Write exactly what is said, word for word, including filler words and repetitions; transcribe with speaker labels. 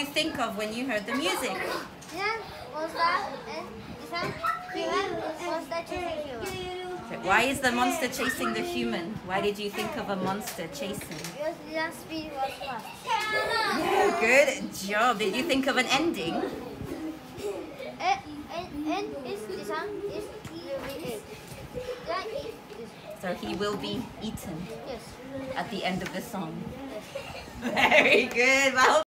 Speaker 1: think of when you heard the music?
Speaker 2: Yeah, monster and this one, human, monster chasing human.
Speaker 1: So why is the monster chasing the human? Why did you think of a monster chasing?
Speaker 2: Because the speed was fast.
Speaker 1: Yeah, good job. Did you think of an ending?
Speaker 2: And, and, and is this one is will be it. Yeah, eat this.
Speaker 1: So he will be eaten
Speaker 2: Yes.
Speaker 1: at the end of the song.
Speaker 2: Yes.
Speaker 1: Very good. Well